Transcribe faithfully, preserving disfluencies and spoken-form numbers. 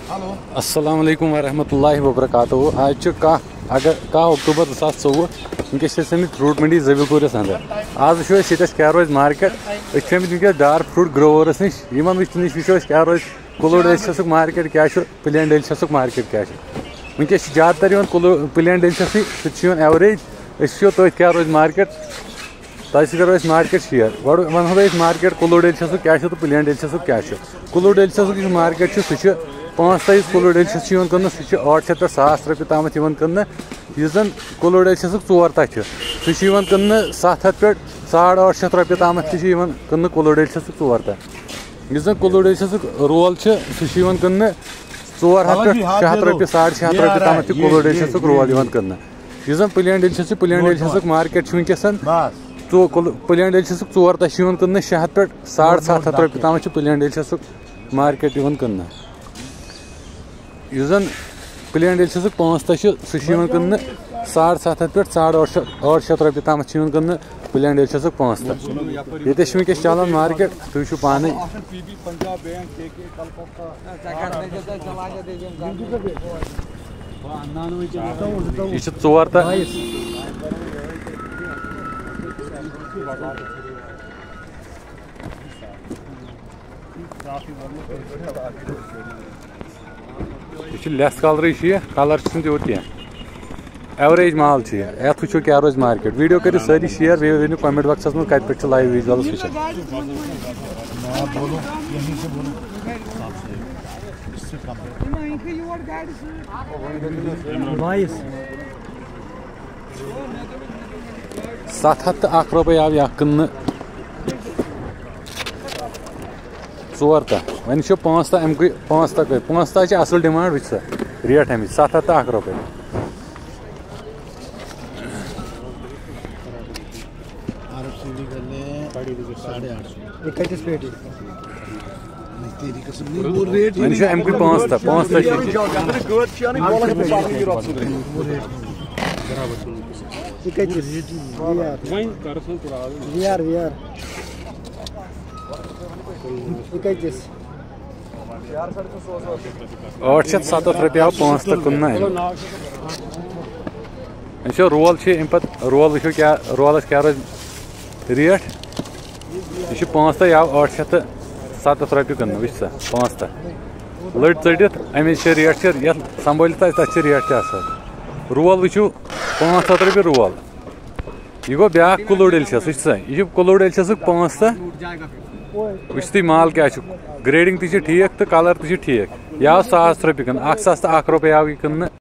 अस्सलाम वालेकुम वरहमतुल्लाहि वबरकातुहू। आज कह अगर कह अक्टूबर दो सात चौवह वनकस फ्रूट मंडी जबीपुरस अंदर। आज वो ये क्या रोज मार्केट वनकस डार्क फ्रूट ग्रोवर्स नश नश वो क्या रोज कुलू डेलिशियस मार्केट क्या प्लेन डेलिशियस मार्केट क्या वनकस ज्यादातर प्लेन डेलिशियस सह एवरेज तो क्या रोज मार्केट तह करो मार्केट शेयर गो वन मार्केट कुलू डेलिशियस क्या तो प्लेन डेलिशियस क्या कुलू डेलिशियस मार्केट सह पाँच साइज कुलू डेलिशियस कन्न सह आठ शत पे सास रुपये ताम कन्न जन कुलू डेलिशियस चोर तह सह कन्न सत्त हथ पे साढ़ आठ शत रुपये ताम कन्न कुलू डेलिशियस चोर तह जन कुलू डेलिशियस रोल सह कन्न चोर हथ पे शे हथ रुपये साढ़ शे हथ रुपये ताम कुलू डेलिशियस रोल कन्न जन प्लेन डेलिशियस प्लेन डेलिशियस मार्केट वनकसन तो प्लेन डेलिशियस चोर तह कन्न शे हथ पे साढ़ सत्त हथ रुपये ताम प्लेन डेलिशियस मार्केट कन्न जन प्लेन डेलिशियस पाँच तह सह कन्न साढ़ सत्त हथ पे साढ़ आठ शत रुपये ताम कन्न प्लेन डेलिशियस पाँच तह ये वनकस चलान मार्केट तुम पाने यह चोर तह यह लेस कलर यह कलर तूत कह एवरेज माल ये वो क्या रोज मार्केट वीडियो करो सारी शेयर बे वन कमेंट बॉक्स में कत पे लाइव विजुअल्स वुचान सत्त हथ तो रुपये आव यह कन्न चोर तह वन पाँच तह अमुक पाँच तह कर पाँच तह असल डिमांड वो सा रेट अमिच सत्त हथ तो रुपये वन अमुक पाँच तह पाँच आठ शत सत्त रुपये आव पाँच तह कन्न रोल रोल वो क्या रोलस क्या रोज रेट यह पाँच तह आव आठ शत सत्त रुपये कन्न वो सा पाँच तह लड़ चढ़ित अमिच रेट ये संभालित तथ रेट रोल वो पाँच हथ रुपये रोल यह गो ब्या कुलू डेलिशियस वो यह कुलू डेलिशियस पाँच तह वो माल क्या ग्रेडिंग ती ठीक तो कलर ती ठीक यह आव सास रुपये कन्न अख सास तो रुपये आव यह कन्न।